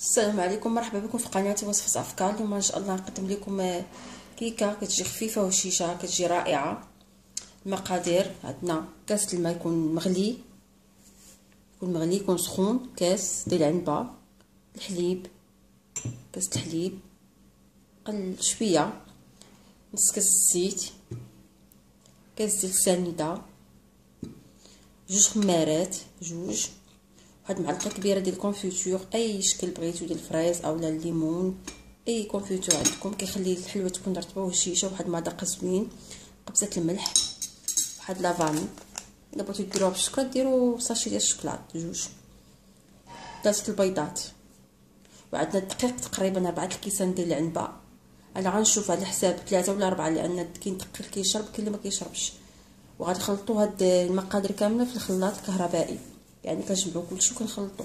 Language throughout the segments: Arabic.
السلام عليكم، مرحبا بكم في قناتي وصفة افكار. اليوم ان شاء الله نقدم لكم كيكه كتجي خفيفه وشيشه كتجي رائعه. المقادير: عندنا كاس الماء يكون مغلي، يكون سخون، كاس ديال العنبه، الحليب، كاس الحليب، قل شويه، نص كاس الزيت، كاس ديال السنيده، جوج خمارات، واحد معلقه كبيره ديال الكونفيتور، اي شكل بغيتو ديال الفريز اولا الليمون، اي كونفيتور عندكم كيخلي الحلوه تكون رطبه وهشيشه. واحد المذاق زوين، قبصه الملح، واحد لافاني. الا بغيتو ديروها بالشكلاط ديروا ساشي ديال الشكلاط، جوج، 3 البيضات. وعندنا الدقيق تقريبا 4 الكيسان ديال العنبه. انا غنشوف على حساب 3 ولا 4 لان كاين دقيق كيشرب كاين اللي ما كيشربش. وغادي نخلطوا هاد المقادير كامله في الخلاط الكهربائي، يعني كنجمعوا كلشي وكنخلطوا.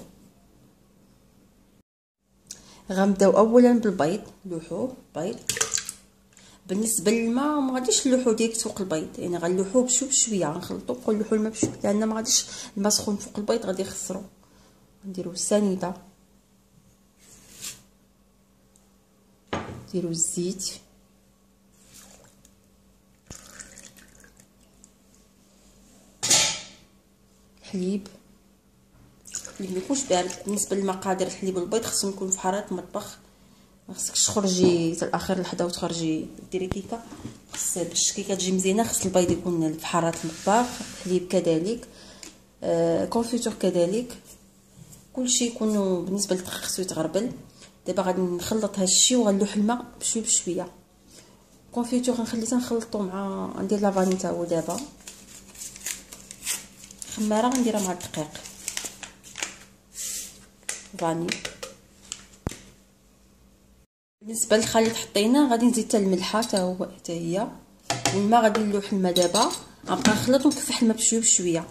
غنبداو اولا بالبيض، نلوحوه بيض. بالنسبه للماء ما غاديش نلوحو ديريكت فوق البيض، يعني غنلوحوه بشويه، غنخلطو نلوحو الماء بشويه لان ما غاديش الماء سخون فوق البيض غادي يخسرو. نديرو السنيده، نديرو الزيت، الحليب اللي ما يكونش بارد. بالنسبه للمقادير الحليب والبيض خصهم يكونوا في حراره المطبخ، ما خصكش تخرجي حتى الاخر لحظه وتخرجي ديري كيكه. خص باش الكيكه تجي مزيانه خص البيض يكون في حراره المطبخ، الحليب كذلك، كونفيتور كذلك، كلشي يكون. بالنسبه للدقيق خصو يتغربل. دابا غادي نخلط هادشي وغنلوح الماء بشويه بشويه. كونفيتور غنخلي تنخلطو مع ندير لافاني تا هو. دابا خماره غنديرها مع الدقيق، فاني. بالنسبه للخليط حطيناه غادي نزيد حتى الملحه حتى هي، والماء غادي نلوح الماء. دابا غنبقى نخلط ونكفح الماء بشويه بشويه.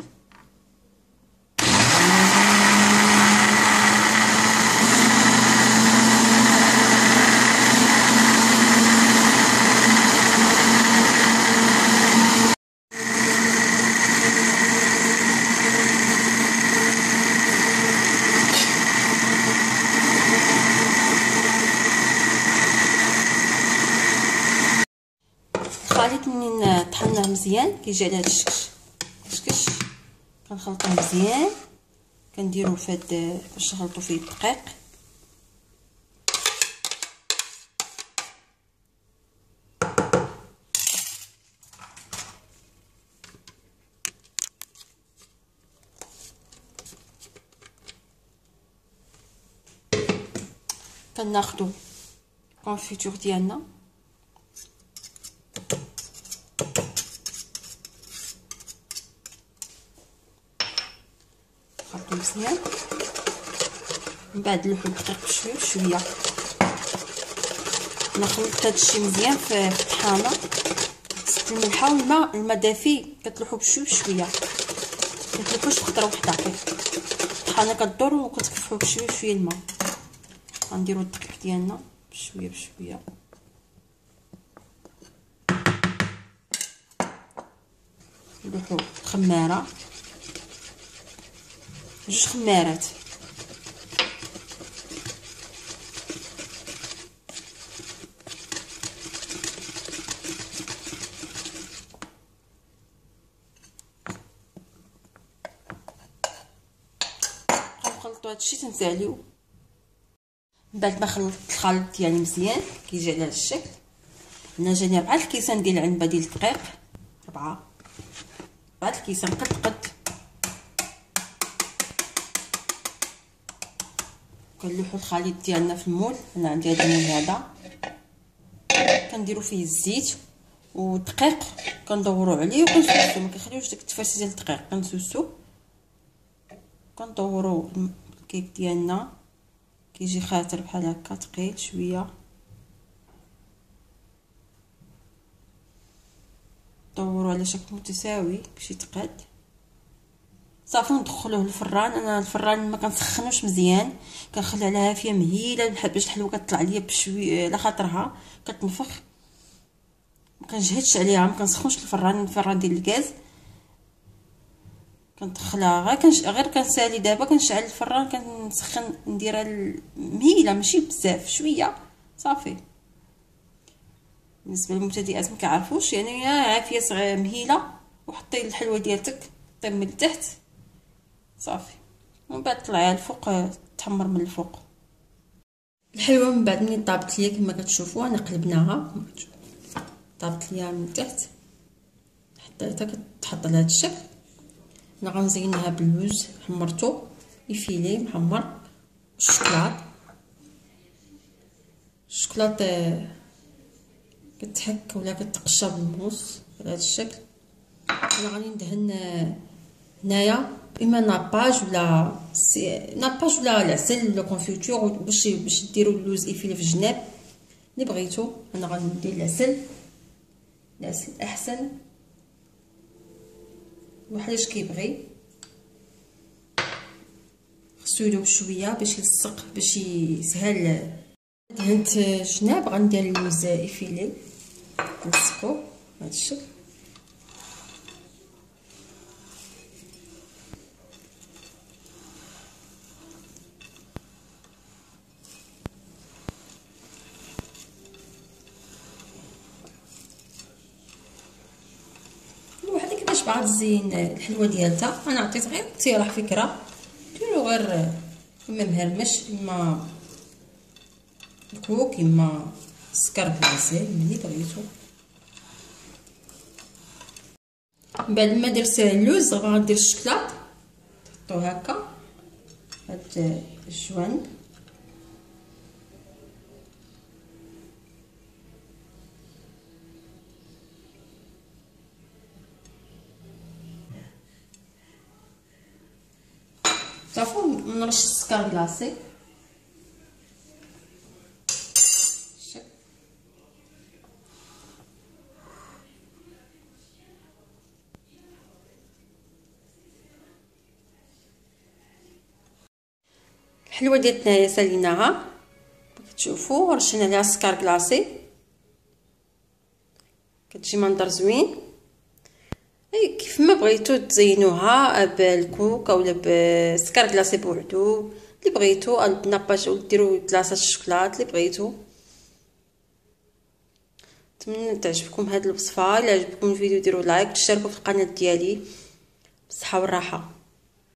الخليط منين طحناه مزيان كيجي على هاد الشكش كنخلطوه مزيان. كنديروه في هاد باش نخلطو فيه الدقيق، كناخدو الكونفيتور ديالنا، نخلطو مزيان. من بعد نلوحو الدقيق بشويه بشويه. نخلط هادشي مزيان في الطحانه، ست الملحه والماء دافي، كتلوحو بشويه بشويه، متلوحوش بخطره وحده. الطحانه كدور وكتكفحو بشويه بشويه الماء. غنديرو الدقيق ديالنا بشويه بشويه، نلوحو خماره، جوج خمارات، نخلطو هادشي تنساليو. من بعد ما خلطت الخليط ديالي مزيان كيجي على هاد الشكل. هنا جاني 4 الكيسان ديال العنبه ديال الدقيق، 4 الكيسان قد كنلوحو الخليط ديالنا في المول. انا عندي هذا المول هذا، كنديرو فيه الزيت والدقيق، كندورو عليه وكنسوسو، ما كنخليوش داك التفاسي ديال الدقيق، كنسوسو كندورو الكيك ديالنا كيجي خاتر بحال هكا، ثقيل شويه. دورو على شكل متساوي باش يتقاد. صافي ندخلوه للفران. انا الفران ما كنسخنوش مزيان، كنخلي على هافيه مهيله باش الحلوه كتطلع ليا بشويه على خاطرها كتنفخ. ما كنجهدش عليها، ما كنسخنوش الفران ديال الغاز. كندخلها غير كنسالي دابا، كنشعل الفران، كنسخن، نديرها مهيله ماشي بزاف، شويه صافي. بالنسبه للمبتدئات ما كيعرفوش يعني عافيه مهيله، وحطي الحلوه ديالتك طيب من التحت صافي، ومن بعد طلعيها الفوق تحمر من الفوق. الحلوه من بعد ملي طابت ليا كما كتشوفوا انا قلبناها، طابت ليا من التحت، حطيتها كتحط على هذا الشكل. انا غنزينها باللوز حمرته يفيلي محمر، الشكلاط كتحك ولا كتقشر بالموس بهذا الشكل. انا غادي ندهن هنايا اما ناباج ولا ناباج ولا العسل ولا كونفيتور، باش ديروا اللوز يفيلي في الجناب اللي بغيتو. انا غندير العسل احسن، وحداش كيبغي، خصو يذوب شويه باش يلصق باش يسهل. دهنت الجناب، غندير اللوز يفيلي نلصقو بهذا الشكل. الوحده كيفاش باغا تزين الحلوه ديالتها، انا عطيت غير اقتراح فكره، ديروا غير اما مهرمش اما الكوك اما سكر بلاصي اللي بغيتو. من بعد ما درت اللوز غندير الشكلاط، تحطوه هكا هاد الجوان، صافي نرش السكر كلاصي الحلوه ديالتنا ساليناها كتشوفوا، رشينا عليها السكر كلاصي، كتجي منظر زوين. اي كيف ما بغيتو تزينوها بالكوك اولا بسكر كلاصي بوحدو اللي بغيتو، او بناباج، ولا ديروا كلاصه الشوكولات اللي بغيتو. نتمنى تعجبكم هذه الوصفه. الا عجبكم الفيديو ديروا لايك، تشتركوا في القناه ديالي. بالصحه والراحه.